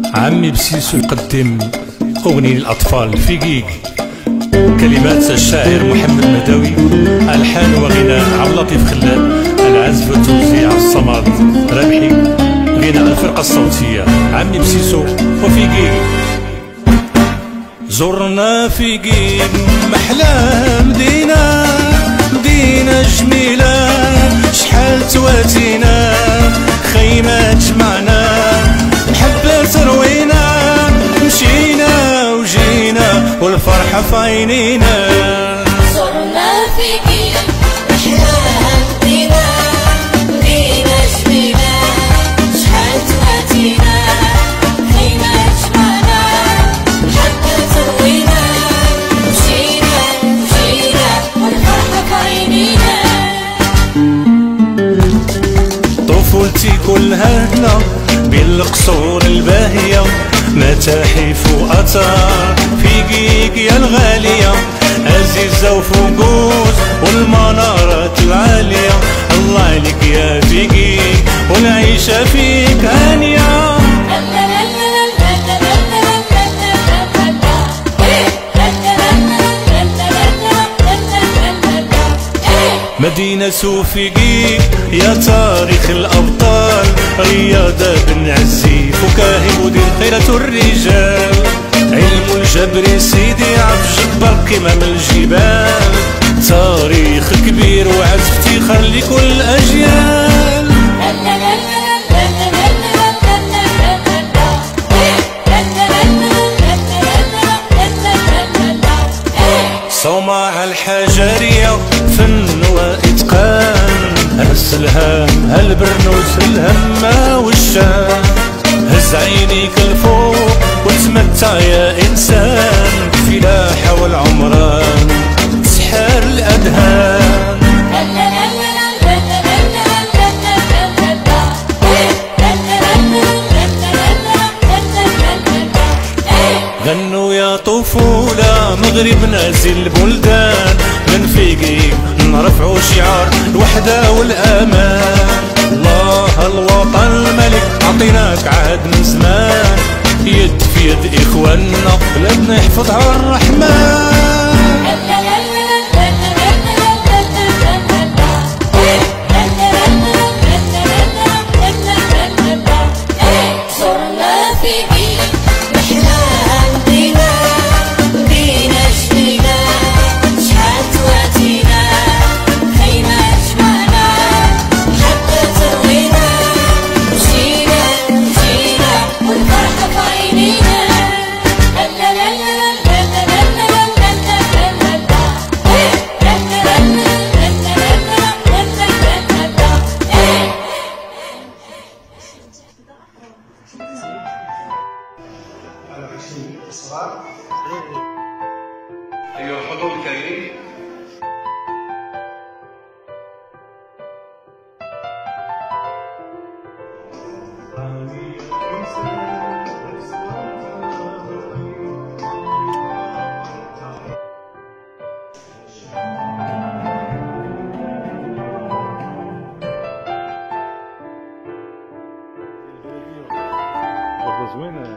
عمي بسيسو يقدم أغنية الأطفال في جيج. كلمات الشاعر محمد مداوي، ألحان وغناء عبد اللطيف خلال، العزف والتوزيع الصمد ربحي، غناء الفرقة الصوتية عمي بسيسو وفي جيج. زرنا في جيج محلى مدينة، مدينة جميلة شحال تواتينا، خيمات جمعنا محبة تروينا، مشينا وجينا والفرحة في عينينا. زرنا في جيج محلاها مدينة، مدينة جميلة شحال تواتينا، خيمات جمعنا محبة تروينا، مشينا وجينا والفرحة في عينينا. طفولتي كلها هنا بين القصور الباهية، متاحف وآثار في جيج يا الغالية، عزيزة وفوقوس والمنارات العالية. الله عليك يا في جيج والعيشة فيك هانية. مدينة في جيج يا تاريخ الأبطال، رياضة بن عزي فكاهي ودين خيرة الرجال، علم الجبر سيدي عبد الجبار قمم الجبال، تاريخ كبير وعزف افتخار لكل الأجيال. صومعة الحجرية فن وإتقان، هز الهام هالبرنوس الهمة والشان، هز عينيك الفوق وتمتع يا إنسان، فلاحة والعمران تسحر الأذهان. غنوا يا طفولة مغرب نازل البلدان، من في جيج نرفعوا شعار الوحدة والأمان. الله الوطن الملك عطيناك عهد من زمان، يد في يد إخواننا بلادنا يحفظها الرحمن. زرنا في جيج محلاها مدينة، مدينة جميلة شحال تواتينا، خيمات جمعنا محبة تروينا، مشينا وجينا والفرحة في عينينا. أيها الحضور الكريم، زوينة